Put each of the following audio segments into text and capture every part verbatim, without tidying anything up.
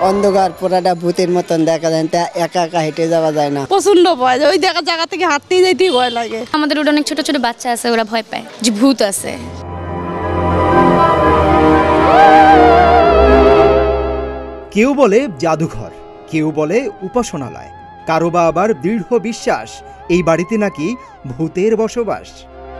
অন্ধকার পুরাটা ভূতের মতন দেখা যায়, তা একা একা হেঁটে যাওয়া যায় না, প্রচন্ড ভয়। ওই দেখা জায়গা থেকে হাঁটতেই যাইতেই ভয় লাগে। আমাদের অনেক ছোট ছোট বাচ্চা আছে, ওরা ভয় পায় যে ভূত আছে। কেউ বলে জাদুঘর, কেউ বলে উপাসনালয়, কারো বা আবার দৃঢ় বিশ্বাস এই বাড়িতে নাকি ভূতের বসবাস।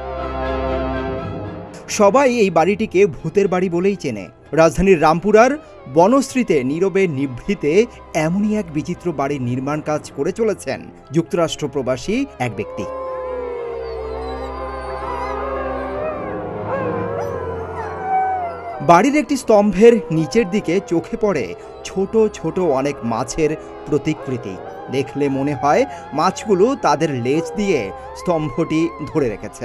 সবাই এই বাড়িটিকে ভূতের বাড়ি বলেই চেনে। রাজধানীর রামপুরার বনশ্রীতে নীরবে নিভৃতে এমনই এক বিচিত্র বাড়ির নির্মাণ কাজ করে চলেছেন যুক্তরাষ্ট্র প্রবাসী এক ব্যক্তি। বাড়ির একটি স্তম্ভের নিচের দিকে চোখে পড়ে ছোট ছোট অনেক মাছের প্রতিকৃতি। দেখলে মনে হয় মাছগুলো তাদের লেজ দিয়ে স্তম্ভটি ধরে রেখেছে।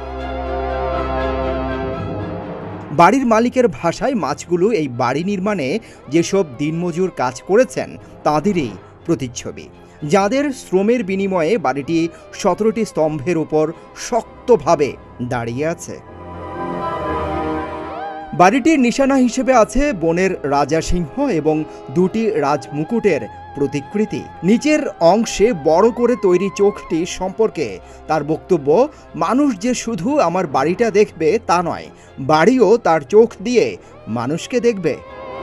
বাড়ির মালিকের ভাষায় মাছগুলো এই বাড়ি নির্মাণে যেসব দিনমজুর কাজ করেছেন তাদেরই প্রতিচ্ছবি, যাদের শ্রমের বিনিময়ে বাড়িটি সতেরোটি স্তম্ভের উপর শক্তভাবে দাঁড়িয়ে আছে। বাড়িটির নিশানা হিসেবে আছে বনের রাজা সিংহ এবং দুটি রাজমুকুটের প্রতিকৃতি। নিচের অংশে বড় করে তৈরি চোখটি সম্পর্কে তার বক্তব্য, মানুষ যে শুধু আমার বাড়িটা দেখবে তা নয়, বাড়িও তার চোখ দিয়ে মানুষকে দেখবে।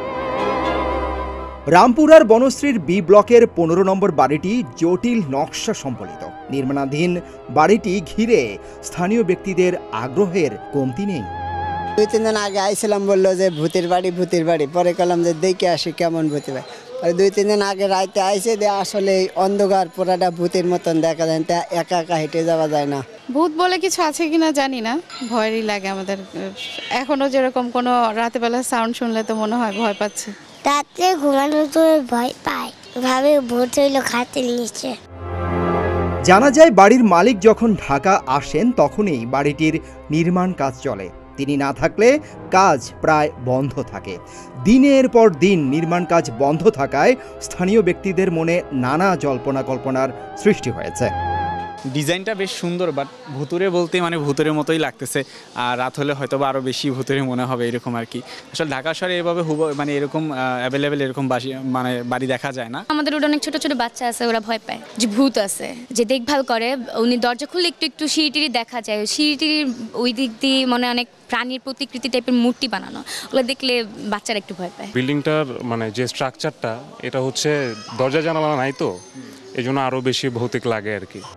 রামপুরার বনশ্রীর বি ব্লকের পনেরো নম্বর বাড়িটি জটিল নকশা সম্বলিত। নির্মাণাধীন বাড়িটি ঘিরে স্থানীয় ব্যক্তিদের আগ্রহের কমতি নেই। দুই তিন দিন আগে আইছিলাম, বললো যে ভূতের বাড়ি ভূতের বাড়ি, পরে কলাম যে দেখে আসি কেমন ভূতের বাড়ি। আর দুই তিন দিন আগে রাইতে আইসে দিয়ে আসলে অন্ধকার পুরাটা ভূতের মতন দেখা যায়, তা একা একা হেঁটে যাওয়া যায় না। ভূত বলে কিছু আছে কিনা জানি না, ভয়েরই লাগে আমাদের। এখনো যেরকম কোনো রাতে বেলা সাউন্ড শুনলে তো মনে হয় ভয় পাচ্ছে। রাত্রে ঘুমানোর তো ভয় পাই, ভাবে ভূত হইলো খাতে নিচে। জানা যায় বাড়ির মালিক যখন ঢাকা আসেন তখনই বাড়িটির নির্মাণ কাজ চলে। তিনি না থাকলে কাজ প্রায় বন্ধ থাকে। দিনের পর দিন নির্মাণ কাজ বন্ধ থাকায় স্থানীয় ব্যক্তিদের মনে নানা জল্পনা কল্পনার সৃষ্টি হয়েছে। ডিজাইনটা বেশ সুন্দর, বাট ভুতুরে বলতে মানে ভুতুরের মতোই লাগতেছে। আর রাত হলে হয়তো বা আরও বেশি ভুতুরে মনে হবে, এরকম আর কি। আসলে ঢাকা শহরে এভাবে হুব মানে এরকম অ্যাভেলেবেল এরকম বাসি মানে বাড়ি দেখা যায় না। আমাদের অনেক ছোট ছোট বাচ্চা আছে, ওরা ভয় পায় যে ভূত আছে, যে দেখভাল করে। উনি দরজা খুললে একটু একটু সিঁড়িটিরি দেখা যায়, সিঁড়িটির ওই দিক দিয়ে মানে অনেক প্রাণীর প্রতিকৃতি টাইপের মূর্তি বানানো, ওগুলো দেখলে বাচ্চারা একটু ভয় পায়। বিল্ডিংটার মানে যে স্ট্রাকচারটা, এটা হচ্ছে দরজা জানালা নাই তো, এই জন্য আরও বেশি ভৌতিক লাগে আর কি।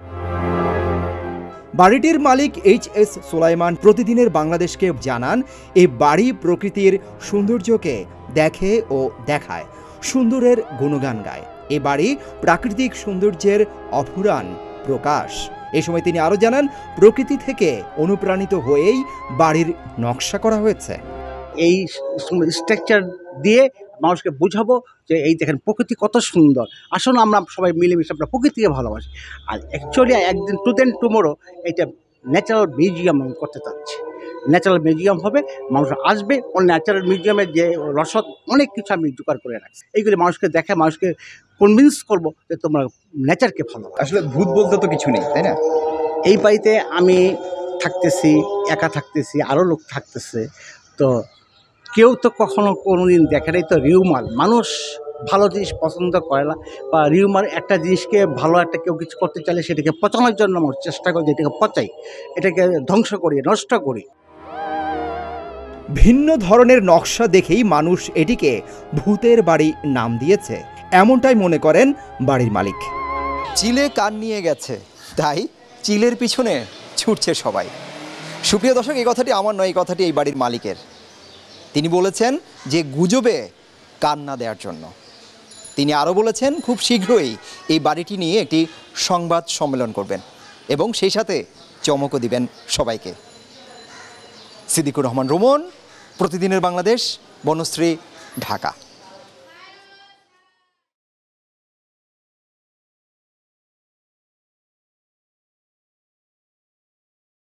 বাড়িটির মালিক এইচ এস সুলাইমান প্রতিদিনের বাংলাদেশকে জানান, এই বাড়ি প্রকৃতির সৌন্দর্যকে দেখে ও দেখায়, সুন্দরের গুণগান গায়। এ বাড়ি প্রাকৃতিক সৌন্দর্যের অফুরান প্রকাশ। এ সময় তিনি আরও জানান, প্রকৃতি থেকে অনুপ্রাণিত হয়েই বাড়ির নকশা করা হয়েছে। এই স্ট্রাকচার দিয়ে মানুষকে বোঝাবো যে এই দেখেন প্রকৃতি কত সুন্দর, আসলে আমরা সবাই মিলেমিশে আমরা প্রকৃতিকে ভালোবাসি। আর অ্যাকচুয়ালি একদিন টু দেন টুমোরো এটা ন্যাচারাল মিউজিয়াম আমি করতে চাচ্ছি। ন্যাচারাল মিউজিয়াম হবে, মানুষ আসবে, ও ন্যাচারাল মিউজিয়ামের যে রসদ অনেক কিছু আমি জোগাড় করে রাখছি। এইগুলি মানুষকে দেখে, মানুষকে কনভিন্স করবো যে তোমরা নেচারকে ভালোবাসো। আসলে ভূত বলতে তো কিছু নেই, তাই না? এই বাড়িতে আমি থাকতেছি, একা থাকতেছি, আরও লোক থাকতেছে, তো কেউ তো কখনো কোনো দিন দেখে নাই। তো রিউমার, মানুষ ভালো জিনিস পছন্দ করে না, বা রিউমার একটা জিনিসকে ভালো একটা কেউ কিছু করতে চাইলে সেটাকে পচানোর জন্য আমরা চেষ্টা করি, যেটাকে পচাই, এটাকে ধ্বংস করি, নষ্ট করি। ভিন্ন ধরনের নকশা দেখেই মানুষ এটিকে ভূতের বাড়ি নাম দিয়েছে, এমনটাই মনে করেন বাড়ির মালিক। চিলে কান নিয়ে গেছে, তাই চিলের পিছনে ছুটছে সবাই। সুপ্রিয় দর্শক, এই কথাটি আমার নয়, এই কথাটি এই বাড়ির মালিকের। তিনি বলেছেন যে গুজবে কান না দেওয়ার জন্য। তিনি আরও বলেছেন খুব শীঘ্রই এই বাড়িটি নিয়ে একটি সংবাদ সম্মেলন করবেন এবং সেই সাথে চমকও দিবেন সবাইকে। সিদ্দিকুর রহমান রোমন, প্রতিদিনের বাংলাদেশ, বনশ্রী, ঢাকা।